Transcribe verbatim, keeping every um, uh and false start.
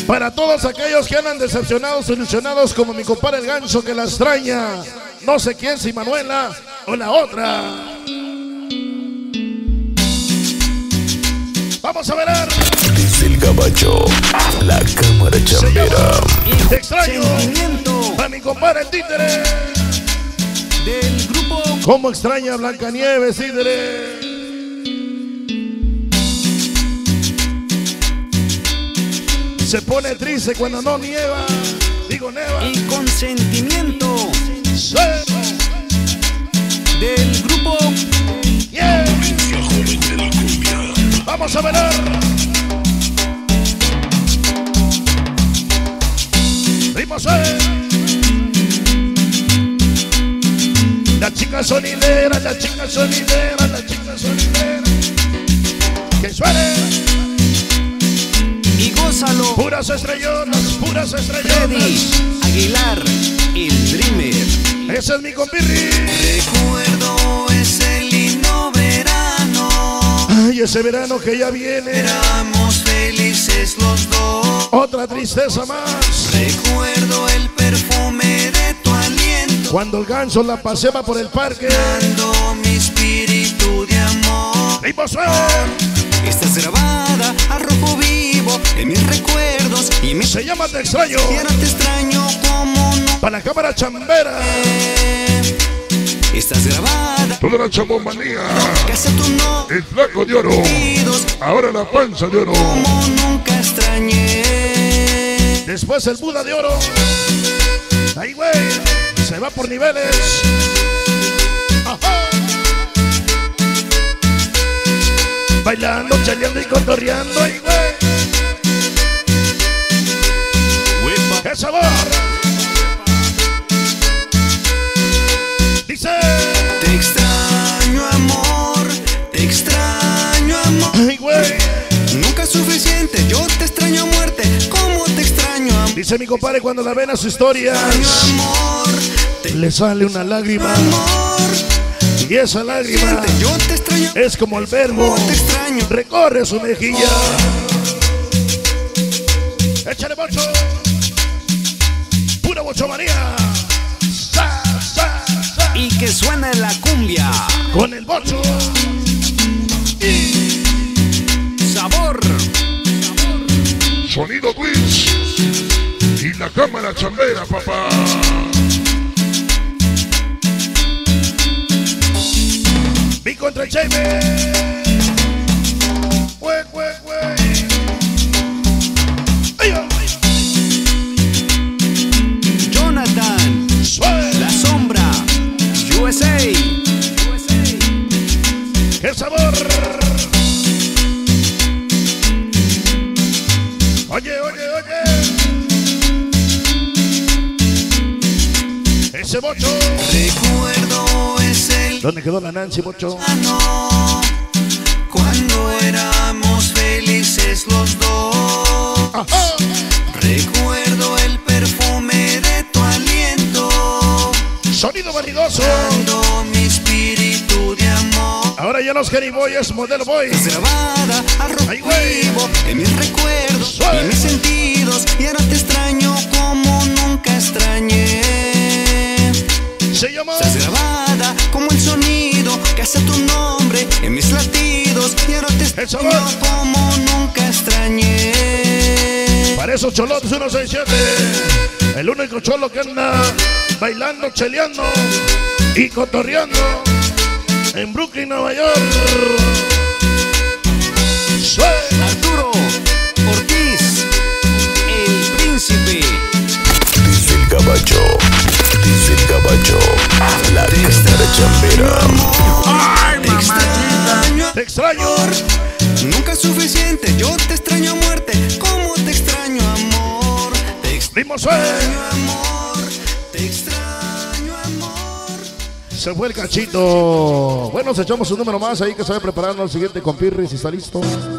Para todos aquellos que andan decepcionados, ilusionados como mi compadre el Ganso que la extraña. No sé quién, si Manuela o la otra. Vamos a ver. Desde el Gabacho, la cámara chambera. Te extraño a mi compadre el Títere. Del grupo. ¿Cómo extraña a Blancanieves, Títere? Se pone triste cuando no nieva. Digo neva. Y consentimiento. Sí. Del grupo. Yeah. Vamos a ver. Ritmo suave. La chica sonidera, la chica sonidera, la chica sonidera. Que suene. Y gózalo. Puras estrellonas, puras Freddy estrellonas. Aguilar, el Dreamer. Ese es mi compirri. Recuerdo ese lindo verano. Ay, ese verano que ya viene. Éramos felices los dos. Otra tristeza más. Recuerdo el perfume de tu aliento. Cuando el Ganso la paseaba por el parque. Dando mi espíritu de amor. ¡Ritmo suave! Estás grabada a rojo vivo en mis recuerdos y me Se llama Te extraño. Y ahora te extraño como no. Para la cámara chambera. Estás grabada. Toda la chambomanía. Que hace tu no. El flaco de oro. Ahora la panza de oro. Como nunca extrañé. Después el Buda de oro. Ahí, güey. Se va por niveles. Ajá. Bailando, chaleando y cotorreando. Ahí, güey. ¡Qué sabor! Dice. Te extraño, amor. Te extraño, amor. Ay, güey. Nunca es suficiente. Yo te extraño a muerte. ¿Cómo te extraño, amor? Dice mi compadre cuando la ven a su historia. Amor. Te Le sale una lágrima. amor. Y esa lágrima Yo te extraño. es como el verbo. Te extraño. Recorre su mejilla. Échale bocho. Pura bochomanía. Sa, sa, sa. Y que suene la cumbia. Con el bocho. Sabor. Sonido Twitch. Y la cámara chambera, papá. Vi contra el Jaime. Güey, güey, güey. Ahí va. Jonathan. Suave. La sombra. U S A. ¡Qué sabor! Oye, oye, oye. Ese bocho. Recuerdo ese ¿Dónde quedó la Nancy, bocho? verano. Cuando éramos felices los dos. Ajá. Recuerdo el perfume de tu aliento. Sonido vanidoso. Dando mi espíritu de amor. Ahora ya los Boy es modelo boy. Grabada a rojo Ay, güey. vivo en mis recuerdos Suave. y mis sentidos. Y ahora te extraño como nunca extrañé. Se llama. Estás grabada como el sonido que hace tu nombre en mis latidos. Y ahora te extraño sabor. como nunca extrañé. Para esos cholotes ciento sesenta y siete. El único cholo que anda bailando, cheleando y cotorreando en Brooklyn, Nueva York. Suave. Arturo Ortiz, el príncipe. Desde el Gabacho, desde el Gabacho, la cámara chambera. Ay, mamá. Te extraño. Nunca es suficiente. Yo te extraño a muerte. ¿Cómo te extraño, amor? Te Ritmo suave. extraño, amor. Te extraño, amor. Se fue el cachito. Bueno, nos echamos un número más ahí que se va preparando el siguiente compirri, si está listo.